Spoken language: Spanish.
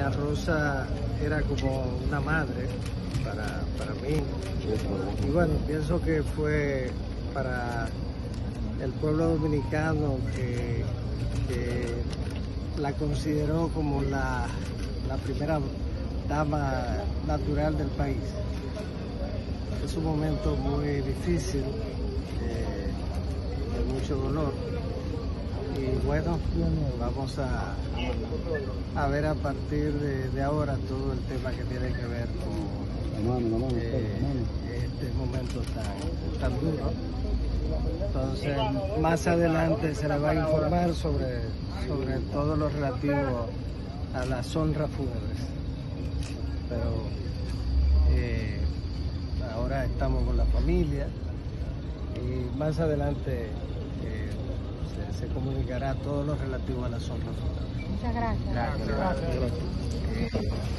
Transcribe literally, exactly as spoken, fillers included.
doña Rosa era como una madre para, para mí. Y bueno, pienso que fue para el pueblo dominicano que, que la consideró como la, la primera dama natural del país. Es un momento muy difícil, eh, de mucho dolor. Y bueno, vamos a, a ver a partir de, de ahora todo el tema que tiene que ver con eh, este momento tan, tan duro. Entonces, más adelante se le va a informar sobre, sobre todo lo relativo a las honras fúnebres. Pero eh, ahora estamos con la familia y más adelante eh, se, se comunicará todo lo relativo a las honras fúnebres. Muchas gracias. Gracias. Gracias. Gracias.